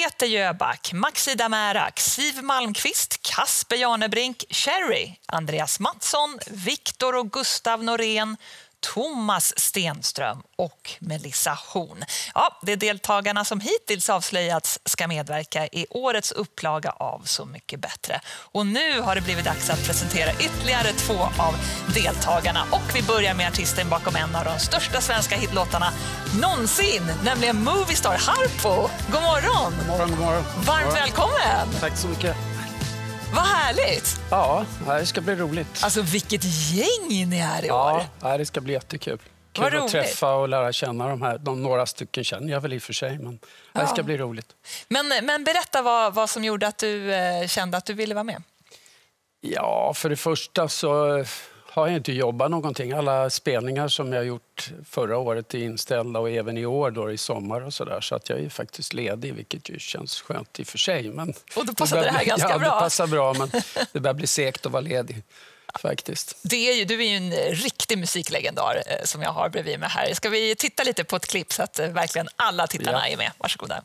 Peter Jöback, Maxida Märak, Siv Malmqvist, Kasper Janebrink, Cherry, Andreas Mattsson, Viktor och Gustav Norén, Thomas Stenström och Melissa Horn. Ja, det är deltagarna som hittills avslöjats ska medverka i årets upplaga av Så mycket bättre. Och nu har det blivit dags att presentera ytterligare 2 av deltagarna. Och vi börjar med artisten bakom en av de största svenska hitlåtarna någonsin, nämligen Movistar, Harpo. God morgon! God morgon, god morgon. Varmt välkommen! Tack så mycket. Vad härligt! Ja, det ska bli roligt. Alltså vilket gäng ni är i år! Ja, det ska bli jättekul. Vad Kul att roligt. träffa och lära känna de här. Några stycken känner jag väl i och för sig, men det ska bli roligt. Men berätta vad som gjorde att du kände att du ville vara med. Ja, för det första så har jag inte jobbat någonting. Alla spelningar som jag gjort förra året är inställda och även i år då i sommar och sådär. Så att jag är faktiskt ledig, vilket ju känns skönt i och för sig. Men Och då passade det här ganska bra. Ja, det passar bra, men det börjar bli segt att vara ledig. Faktiskt. Du är ju en riktig musiklegendar som jag har bredvid mig här. Ska vi titta lite på ett klipp så att verkligen alla tittarna är med? Varsågoda.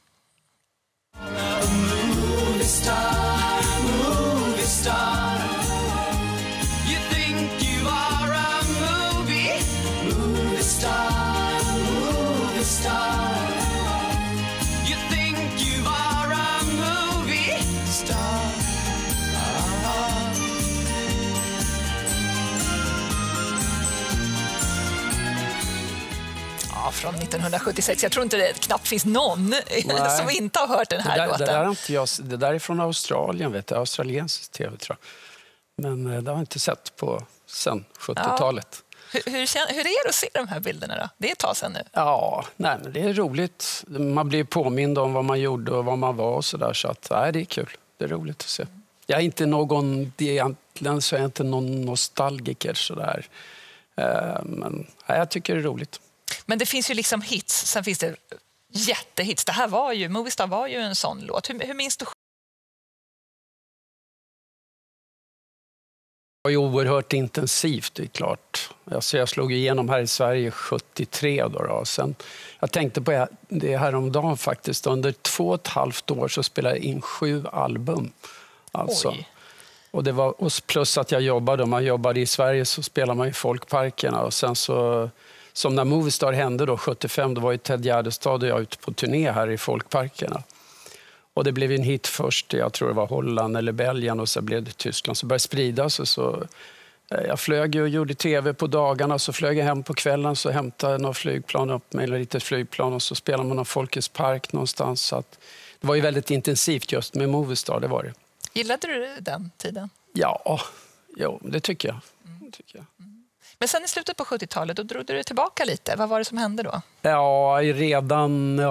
Från 1976. Jag tror inte det knappt finns någon som inte har hört den här låten. Det där är från Australien, vet du. Australiensisk tv, tror jag. Men det har jag inte sett på sen 70-talet. Ja. Hur är det att se de här bilderna då? Det är ett tag sedan nu. Ja, men det är roligt. Man blir påmind om vad man gjorde och vad man var och sådär. Så att, det är kul. Det är roligt att se. Jag är inte egentligen så är jag inte någon nostalgiker sådär. Men jag tycker det är roligt. Men det finns ju liksom hits, sen finns det jättehits. Det här var ju, Movistar var ju en sån låt. Hur minns du? Det var ju oerhört intensivt, det är klart. Alltså jag slog igenom här i Sverige 73 då. Sen, jag tänkte på det här om dagen faktiskt. Under 2,5 år så spelade jag in 7 album. Alltså. Oj. Och det var plus att jag jobbade. Om man jobbade i Sverige så spelade man i folkparkerna. Och sen så, som när Movistar hände då, 75, då var ju Ted Gärdestad och jag ute på turné här i folkparkerna. Och det blev en hit först, jag tror det var Holland eller Belgien, och så blev det Tyskland. Så började det spridas. Så jag flög och gjorde tv på dagarna, så flög jag hem på kvällen, så hämtade jag några flygplan upp med, eller lite flygplan, och så spelade man någon Folkets park någonstans. Så att det var ju väldigt intensivt just med Movistar, det var det. Gillade du den tiden? Ja, det tycker jag. Men sen i slutet på 70-talet, då drog du tillbaka lite. Vad var det som hände då? Ja, redan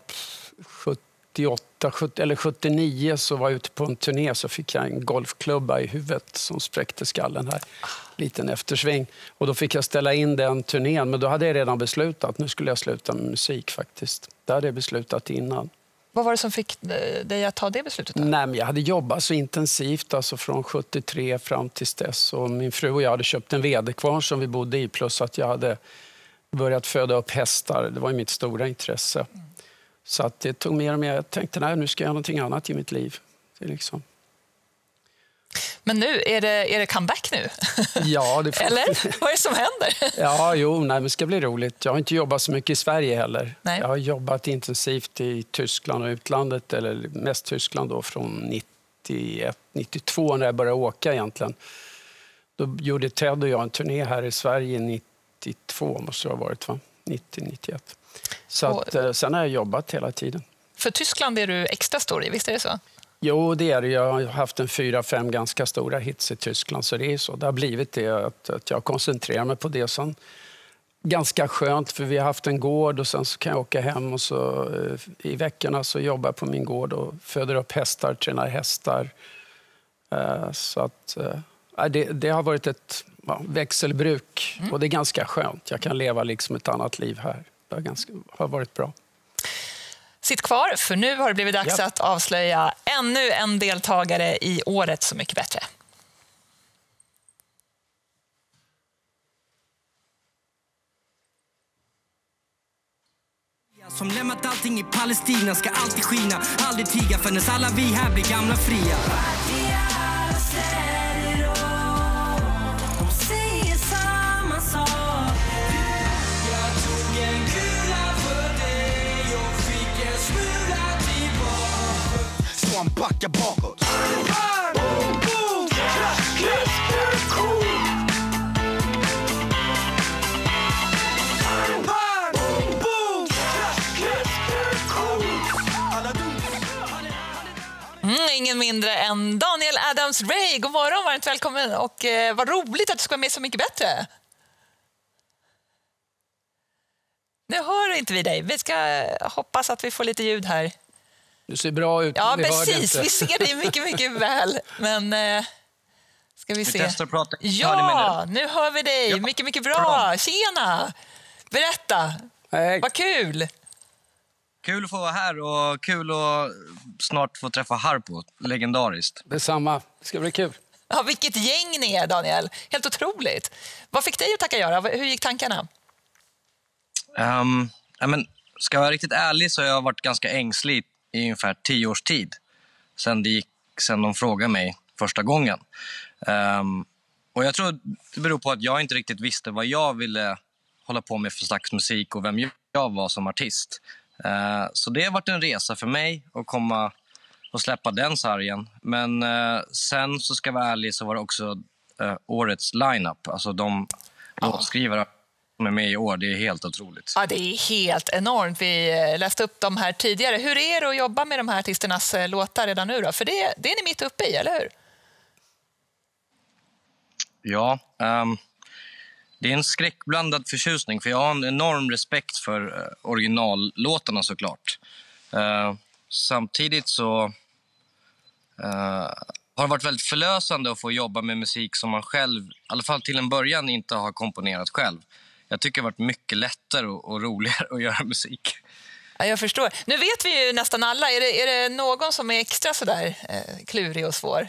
78, 70, eller 79 så var jag ute på en turné, så fick jag en golfklubba i huvudet som spräckte skallen här. Liten eftersving. Och då fick jag ställa in den turnén, men då hade jag redan beslutat. Nu skulle jag sluta med musik faktiskt. Det hade jag beslutat innan. Vad var det som fick dig att ta det beslutet då? Nej, men jag hade jobbat så intensivt, alltså från 73 fram till dess. Och min fru och jag hade köpt en vedekvarn som vi bodde i, plus att jag hade börjat föda upp hästar. Det var ju mitt stora intresse. Så att det tog mer och mer. Jag tänkte, nej, nu ska jag göra någonting annat i mitt liv. Det är liksom. Men nu, är det comeback nu? Ja, det eller? Vad är det som händer? Ja, men det ska bli roligt. Jag har inte jobbat så mycket i Sverige heller. Nej. Jag har jobbat intensivt i Tyskland och utlandet, eller mest Tyskland då, från 91, 92 när jag började åka egentligen. Då gjorde Ted och jag en turné här i Sverige 92, måste det ha varit, va? 90, 91. Så att, sen har jag jobbat hela tiden. För Tyskland är du extra stor i, visst är det så? Jo, det är det. Jag har haft 4-5 ganska stora hits i Tyskland, så det är så. Det har blivit det att jag koncentrerar mig på det. Sen, ganska skönt, för vi har haft en gård och sen så kan jag åka hem och så i veckorna så jobbar jag på min gård och föder upp hästar, tränar hästar. Så att det har varit ett växelbruk och det är ganska skönt. Jag kan leva liksom ett annat liv här. Det har varit bra. Sitt kvar, för nu har det blivit dags att avslöja ännu en deltagare i året Så mycket bättre. Som lämnat allting i Palestina ska alltid skina. Aldrig tiga förrän alla vi här blir gamla fria. De säger samma sak. Jag tog en kula för dig och fick en smula tillbaka. Så han backar bakåt. Boom, boom, klass, klass, cool. Ingen mindre än Daniel Adams-Ray. God morgon, varmt välkommen. Och vad roligt att du ska vara med Så mycket bättre. Nu hör inte vi dig. Vi ska hoppas att vi får lite ljud här. Du ser bra ut. Ja, precis. Vi ser dig mycket, mycket väl. Men ska vi se. Vi testar att prata. Ja, nu hör vi dig. Ja. Mycket, mycket bra. Tjena! Berätta. Hej. Vad kul. Kul att få vara här och kul att snart få träffa Harpo. Legendariskt. Detsamma. Det ska bli kul. Ja, vilket gäng ni är, Daniel. Helt otroligt. Vad fick dig att tacka göra? Hur gick tankarna? Ska jag vara riktigt ärlig så har jag varit ganska ängslig i ungefär 10 års tid. Sen de frågade mig första gången. Och jag tror det beror på att jag inte riktigt visste vad jag ville hålla på med för slags musik och vem jag var som artist. Så det har varit en resa för mig att komma och släppa den sargen. Men sen så ska jag vara ärlig så var det också årets line-up. Alltså de låtskrivare som är med i år, det är helt otroligt. Ja, det är helt enormt. Vi läste upp de här tidigare. Hur är det att jobba med de här artisternas låtar redan nu då? För det är ni mitt uppe i, eller hur? Ja, det är en skräckblandad förtjusning för jag har en enorm respekt för originallåtarna såklart. Samtidigt så har det varit väldigt förlösande att få jobba med musik som man själv, i alla fall till en början, inte har komponerat själv. Jag tycker det har varit mycket lättare och roligare att göra musik. Ja, jag förstår. Nu vet vi ju nästan alla. Är det någon som är extra sådär klurig och svår?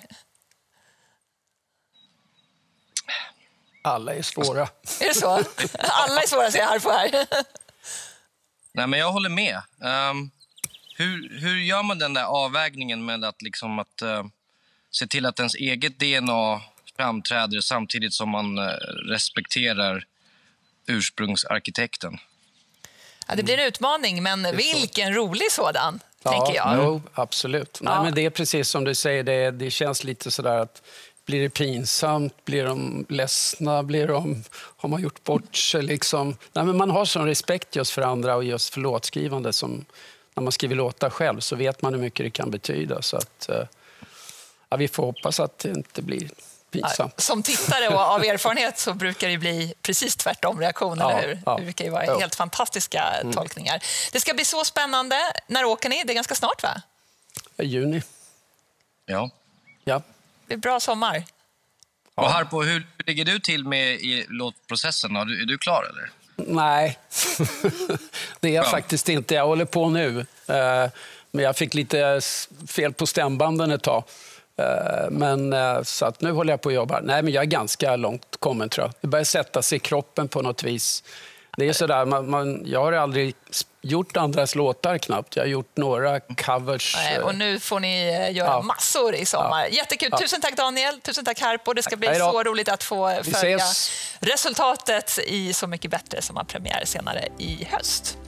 Alla är svåra. Är det så? Alla är svåra, säger Harpo här. Nej, men jag håller med. Hur gör man den där avvägningen med att se till att ens eget DNA framträder samtidigt som man respekterar ursprungsarkitekten? Ja, det blir en utmaning, men vilken rolig sådan, tänker jag. Jo, absolut. Nej, men det är precis som du säger, det känns lite sådär att blir det pinsamt? Blir de ledsna? Har man gjort bort sig? Liksom? Nej, men man har sån respekt just för andra och just för låtskrivande. Som när man skriver låtar själv så vet man hur mycket det kan betyda. Så att, vi får hoppas att det inte blir pinsamt. Som tittare och av erfarenhet så brukar det bli precis tvärtom reaktion, eller hur? Det brukar ju vara helt fantastiska tolkningar. Det ska bli så spännande. När åker ni? Det är ganska snart, va? Juni. Ja. Det är bra sommar. Ja. Och Harpo, hur ligger du till med i låtprocessen? Är du klar eller? Nej, det är jag faktiskt inte. Jag håller på nu. Men jag fick lite fel på stämbanden ett tag. Så att nu håller jag på att jobba. Nej, men jag är ganska långt kommen, tror jag. Det börjar sätta sig i kroppen på något vis. Det är sådär, jag har aldrig gjort andras låtar knappt. Jag har gjort några covers. Och nu får ni göra massor i sommar. Jättekul. Tusen tack, Daniel. Tusen tack, Harpo. Det ska bli så roligt att få följa resultatet i Så mycket bättre som har premiär senare i höst.